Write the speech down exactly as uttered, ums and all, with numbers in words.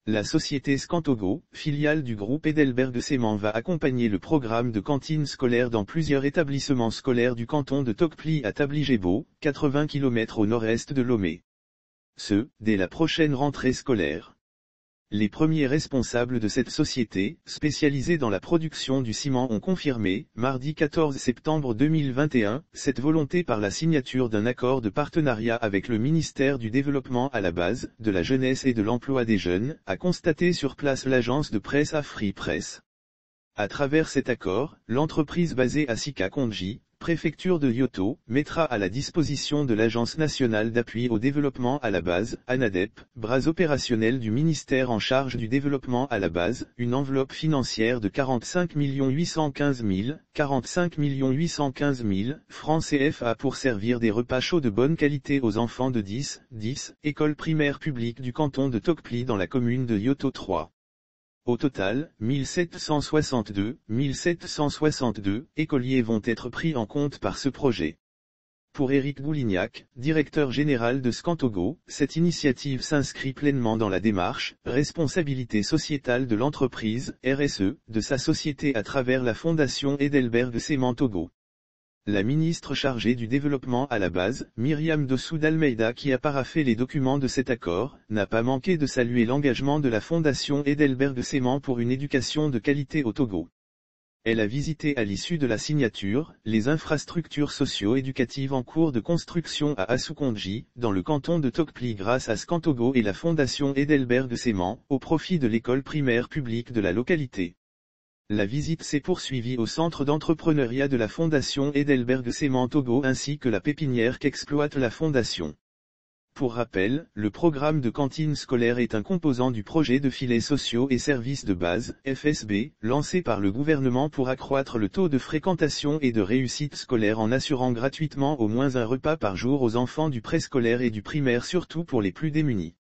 La société Scantogo, filiale du groupe Heidelberg Cement, va accompagner le programme de cantine scolaire dans plusieurs établissements scolaires du canton de Tocqueville à Tabligébo, quatre-vingts kilomètres au nord-est de Lomé. Ce, dès la prochaine rentrée scolaire. Les premiers responsables de cette société, spécialisée dans la production du ciment, ont confirmé, mardi quatorze septembre deux mille vingt et un, cette volonté par la signature d'un accord de partenariat avec le ministère du Développement à la base, de la jeunesse et de l'emploi des jeunes, a constaté sur place l'agence de presse Afri Presse. À travers cet accord, l'entreprise basée à Sika-Kondji, préfecture de Yoto, mettra à la disposition de l'Agence nationale d'appui au développement à la base, ANADEP, bras opérationnel du ministère en charge du développement à la base, une enveloppe financière de quarante-cinq millions huit cent quinze mille, quarante-cinq millions huit cent quinze mille, francs C F A pour servir des repas chauds de bonne qualité aux enfants de dix, dix, écoles primaires publiques du canton de Tocqueville dans la commune de Yoto trois. Au total, mille sept cent soixante-deux, mille sept cent soixante-deux écoliers vont être pris en compte par ce projet. Pour Éric Goulignac, directeur général de Scantogo, cette initiative s'inscrit pleinement dans la démarche « Responsabilité sociétale de l'entreprise, R S E » de sa société à travers la fondation Heidelberg Cement Togo. La ministre chargée du développement à la base, Myriam Dossou d'Almeida, qui a paraphé les documents de cet accord, n'a pas manqué de saluer l'engagement de la fondation Heidelberg Cement pour une éducation de qualité au Togo. Elle a visité à l'issue de la signature, les infrastructures socio-éducatives en cours de construction à Assou-Kondji, dans le canton de Tocqueville grâce à Scantogo et la fondation Heidelberg Cement, au profit de l'école primaire publique de la localité. La visite s'est poursuivie au centre d'entrepreneuriat de la fondation Heidelberg Cement Togo ainsi que la pépinière qu'exploite la fondation. Pour rappel, le programme de cantine scolaire est un composant du projet de filets sociaux et services de base, F S B, lancé par le gouvernement pour accroître le taux de fréquentation et de réussite scolaire en assurant gratuitement au moins un repas par jour aux enfants du préscolaire et du primaire, surtout pour les plus démunis.